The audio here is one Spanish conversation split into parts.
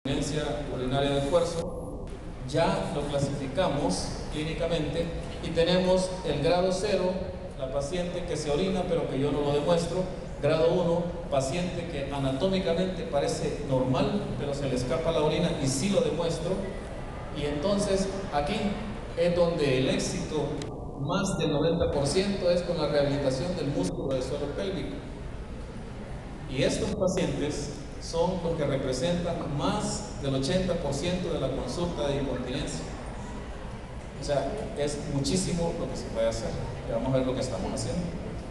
incontinencia urinaria de esfuerzo, ya lo clasificamos clínicamente y tenemos el grado 0, la paciente que se orina pero que yo no lo demuestro; grado 1, paciente que anatómicamente parece normal pero se le escapa la orina y sí lo demuestro. Y entonces aquí es donde el éxito más del 90% es con la rehabilitación del músculo del suelo pélvico. Y estos pacientes son los que representan más del 80% de la consulta de incontinencia. O sea, es muchísimo lo que se puede hacer. Y vamos a ver lo que estamos haciendo.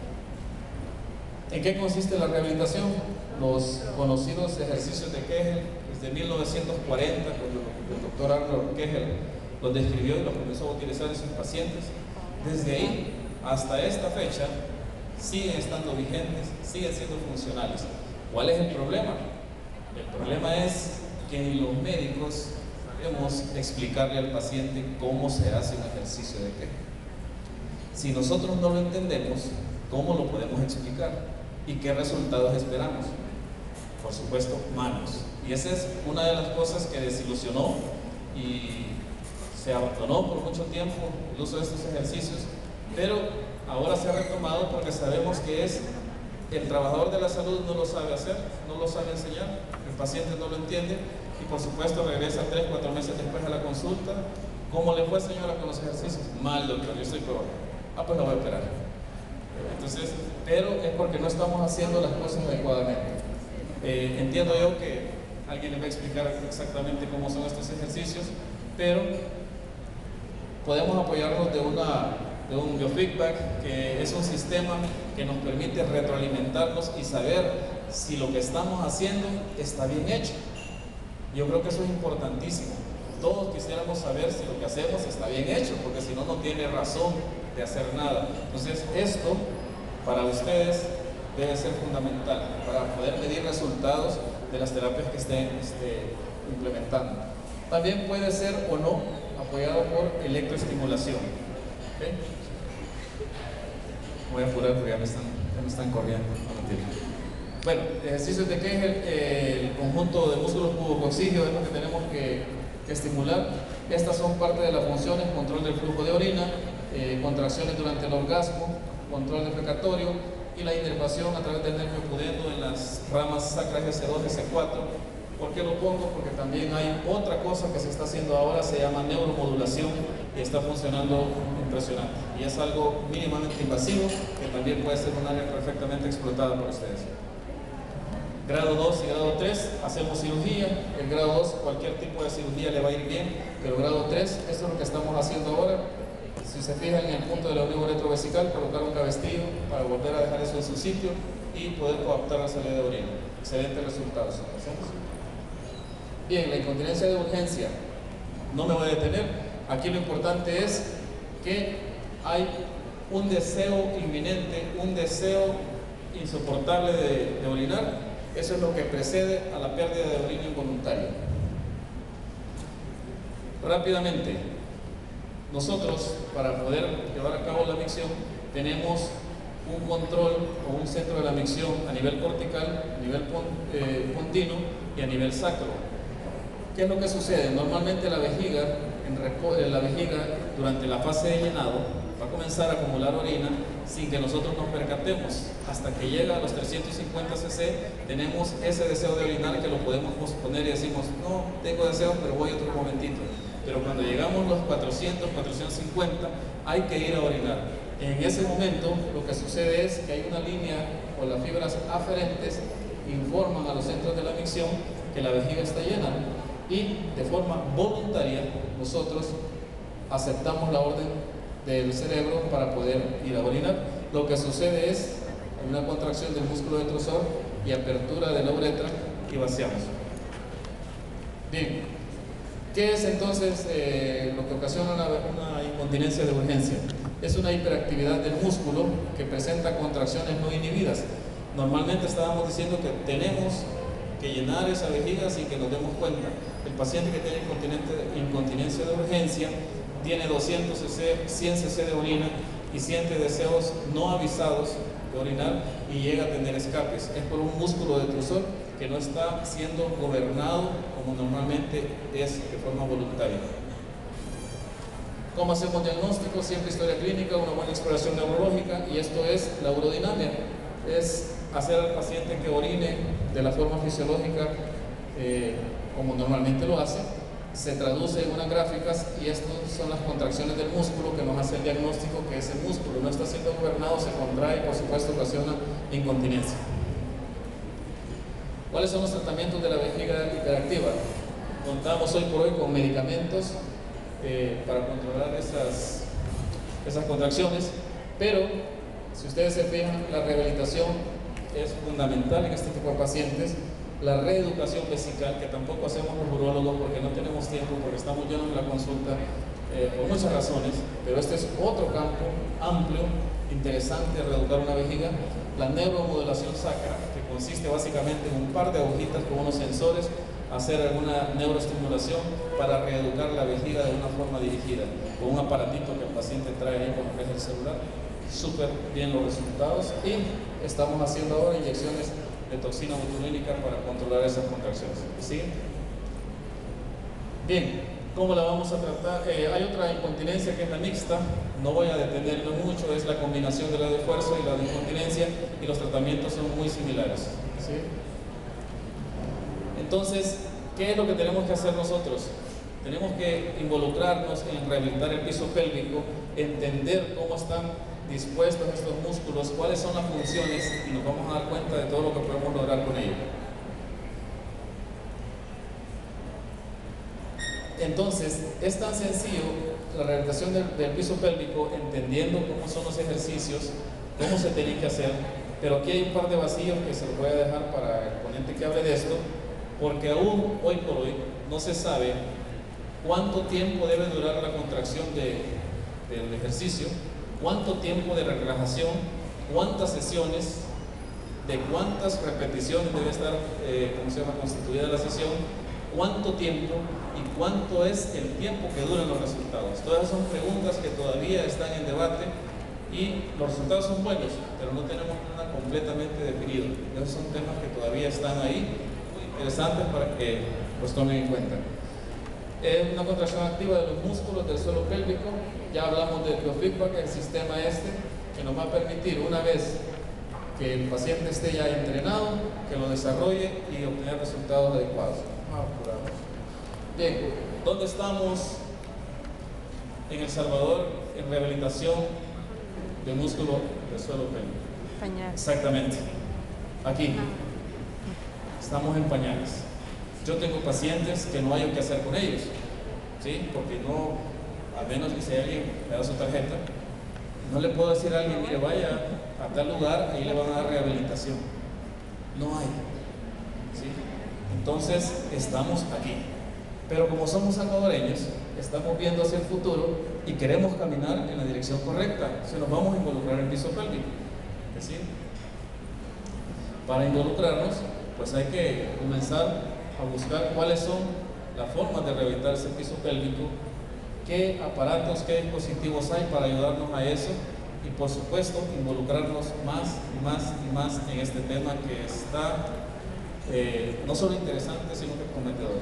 ¿En qué consiste la rehabilitación? Los conocidos ejercicios de Kegel, desde 1940, cuando el doctor Arnold Kegel los describió y los comenzó a utilizar en sus pacientes. Desde ahí hasta esta fecha siguen estando vigentes, siguen siendo funcionales. ¿Cuál es el problema? El problema es que ni los médicos sabemos explicarle al paciente cómo se hace un ejercicio de Kegel. Si nosotros no lo entendemos, ¿cómo lo podemos explicar? ¿Y qué resultados esperamos? Por supuesto, malos. Y esa es una de las cosas que desilusionó y se abandonó por mucho tiempo el uso de estos ejercicios, pero ahora se ha retomado porque sabemos que el trabajador de la salud no lo sabe hacer, no lo sabe enseñar, el paciente no lo entiende y por supuesto regresa 3-4 meses después a la consulta. ¿Cómo le fue, señora, con los ejercicios? Mal, doctor, yo estoy peor. Pues lo voy a operar. Entonces, pero es porque no estamos haciendo las cosas adecuadamente. Entiendo yo que alguien les va a explicar exactamente cómo son estos ejercicios, pero podemos apoyarnos de un biofeedback, que es un sistema que nos permite retroalimentarnos y saber si lo que estamos haciendo está bien hecho. Yo creo que eso es importantísimo. Todos quisiéramos saber si lo que hacemos está bien hecho, porque si no, no tiene razón de hacer nada. Entonces, esto para ustedes debe ser fundamental para poder medir resultados de las terapias que estén implementando. También puede ser o no apoyado por electroestimulación. ¿Okay? Voy a apurar porque ya me están corriendo. No, bueno, ejercicios de Kegel, el conjunto de músculos pubococcígeos es lo que tenemos que estimular. Estas son parte de las funciones: control del flujo de orina, contracciones durante el orgasmo, control defecatorio y la inervación a través del nervio pudendo en las ramas sacras S2 y S4. ¿Por qué lo pongo? Porque también hay otra cosa que se está haciendo ahora, se llama neuromodulación, y está funcionando impresionante. Y es algo mínimamente invasivo que también puede ser un área perfectamente explotada por ustedes. Grado 2 y grado 3 hacemos cirugía. El grado 2 cualquier tipo de cirugía le va a ir bien, pero grado 3, esto es lo que estamos haciendo ahora. Si se fijan en el punto de la retroversical, colocar un cabestillo para volver a dejar eso en su sitio y poder coaptar la salida de orina. Excelentes resultados. Bien, la incontinencia de urgencia, no me voy a detener. Aquí lo importante es que hay un deseo inminente, un deseo insoportable de orinar. Eso es lo que precede a la pérdida de orina involuntaria. Rápidamente, nosotros, para poder llevar a cabo la micción, tenemos un control o un centro de la micción a nivel cortical, a nivel pontino y a nivel sacro. ¿Qué es lo que sucede? Normalmente la vejiga durante la fase de llenado va a comenzar a acumular orina sin que nosotros nos percatemos. Hasta que llega a los 350 cc tenemos ese deseo de orinar que lo podemos posponer y decimos, no, tengo deseos pero voy otro momentito. Pero cuando llegamos a los 400, 450 hay que ir a orinar. En ese momento lo que sucede es que hay una línea o las fibras aferentes informan a los centros de la micción que la vejiga está llena, y de forma voluntaria nosotros aceptamos la orden del cerebro para poder ir a orinar. Lo que sucede es una contracción del músculo detrusor y apertura de la uretra y vaciamos. Bien, ¿qué es entonces lo que ocasiona una incontinencia de urgencia? Es una hiperactividad del músculo que presenta contracciones no inhibidas. Normalmente estábamos diciendo que tenemos que llenar esa vejiga sin que nos demos cuenta. El paciente que tiene incontinencia de urgencia tiene 200 cc, 100 cc de orina y siente deseos no avisados de orinar y llega a tener escapes. Es por un músculo detrusor que no está siendo gobernado como normalmente es de forma voluntaria. ¿Cómo hacemos diagnóstico? Siempre historia clínica, una buena exploración neurológica, y esto es la urodinamia, es hacer al paciente que orine de la forma fisiológica como normalmente lo hace. Se traduce en unas gráficas y estas son las contracciones del músculo que nos hace el diagnóstico que ese músculo no está siendo gobernado, se contrae y por supuesto ocasiona incontinencia. ¿Cuáles son los tratamientos de la vejiga hiperactiva? Contamos hoy por hoy con medicamentos para controlar esas contracciones, pero si ustedes se fijan, la rehabilitación es fundamental en este tipo de pacientes. La reeducación vesical, que tampoco hacemos los urólogos porque no tenemos tiempo, porque estamos llenos de la consulta por muchas razones, pero este es otro campo amplio, interesante de reeducar una vejiga. La neuromodulación sacra, que consiste básicamente en un par de agujitas con unos sensores, hacer alguna neuroestimulación para reeducar la vejiga de una forma dirigida, con un aparatito que el paciente trae ahí con lo que es el celular. Súper bien los resultados, y estamos haciendo ahora inyecciones de toxina botulínica para controlar esas contracciones. ¿Sí? Bien, ¿cómo la vamos a tratar? Hay otra incontinencia que es la mixta, no voy a detenerme mucho, es la combinación de la de esfuerzo y la de incontinencia, y los tratamientos son muy similares. ¿Sí? Entonces, ¿qué es lo que tenemos que hacer nosotros? Tenemos que involucrarnos en rehabilitar el piso pélvico, entender cómo están dispuestos estos músculos, cuáles son las funciones, y nos vamos a dar cuenta de todo lo que podemos lograr con ellos. Entonces, es tan sencillo la rehabilitación del piso pélvico, entendiendo cómo son los ejercicios, cómo se tienen que hacer, pero aquí hay un par de vacíos que se los voy a dejar para el ponente que hable de esto, porque aún hoy por hoy no se sabe cuánto tiempo debe durar la contracción del ejercicio, cuánto tiempo de relajación, cuántas sesiones, de cuántas repeticiones debe estar constituida la sesión, cuánto tiempo y cuánto es el tiempo que duran los resultados. Todas son preguntas que todavía están en debate, y los resultados son buenos, pero no tenemos nada completamente definido. Esos son temas que todavía están ahí, muy interesantes para que los tomen en cuenta. Es una contracción activa de los músculos del suelo pélvico. Ya hablamos del biofeedback, el sistema que nos va a permitir, una vez que el paciente esté ya entrenado, que lo desarrolle y obtener resultados adecuados. Bien, ¿dónde estamos en El Salvador en rehabilitación de músculo del suelo pélvico? Pañales. Exactamente, aquí estamos en pañales. Yo tengo pacientes que no hay qué hacer con ellos, ¿sí? Porque no, al menos que si alguien me da su tarjeta, no le puedo decir a alguien, mire, vaya a tal lugar, ahí le van a dar rehabilitación. No hay, ¿sí? Entonces, estamos aquí. Pero como somos salvadoreños, estamos viendo hacia el futuro y queremos caminar en la dirección correcta. Si nos vamos a involucrar en el piso pélvico, ¿sí? Para involucrarnos, pues hay que comenzar a buscar cuáles son las formas de rehabilitar ese piso pélvico, qué aparatos, qué dispositivos hay para ayudarnos a eso, y por supuesto involucrarnos más y más y más en este tema que está no solo interesante, sino que prometedor.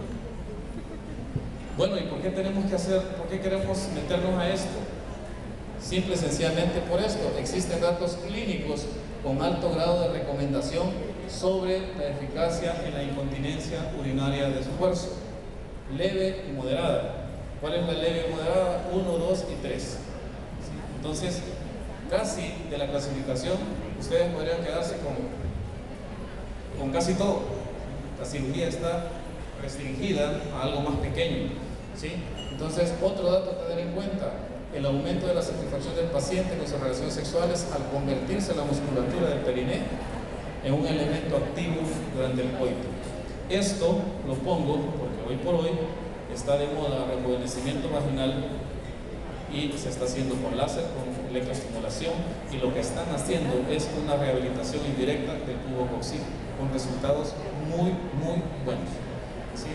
Bueno, ¿y por qué tenemos que hacer, por qué queremos meternos a esto? Simple y sencillamente por esto. Existen datos clínicos con alto grado de recomendación sobre la eficacia en la incontinencia urinaria de esfuerzo, leve y moderada. ¿Cuál es la leve y moderada? 1, 2 y 3. ¿Sí? Entonces, casi de la clasificación, ustedes podrían quedarse con casi todo. La cirugía está restringida a algo más pequeño, ¿sí? Entonces, otro dato a tener en cuenta: el aumento de la satisfacción del paciente con sus relaciones sexuales al convertirse la musculatura del periné en un elemento activo durante el coito. Esto lo pongo porque hoy por hoy está de moda el rejuvenecimiento vaginal, y se está haciendo con láser, con electroestimulación, y lo que están haciendo es una rehabilitación indirecta del tubo coxil con resultados muy buenos, ¿sí?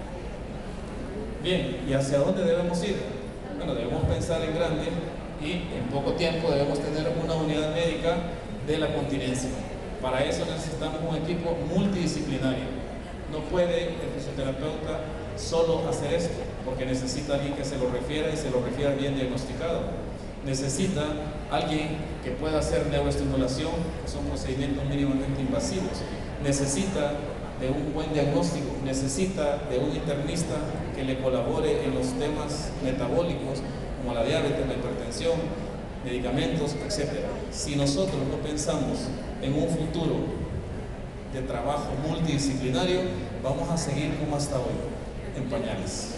Bien, ¿y hacia dónde debemos ir? Bueno, debemos pensar en grande, y en poco tiempo debemos tener una unidad médica de la continencia. Para eso necesitamos un equipo multidisciplinario. No puede el fisioterapeuta solo hacer esto, porque necesita alguien que se lo refiera y se lo refiera bien diagnosticado. Necesita alguien que pueda hacer neuroestimulación, que son procedimientos mínimamente invasivos. Necesita de un buen diagnóstico, necesita de un internista que le colabore en los temas metabólicos, como la diabetes, la hipertensión, medicamentos, etc. Si nosotros no pensamos en un futuro de trabajo multidisciplinario, vamos a seguir como hasta hoy, en pañales.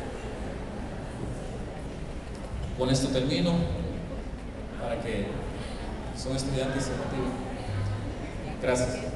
Con esto termino, para que son estudiantes se motiven. Gracias.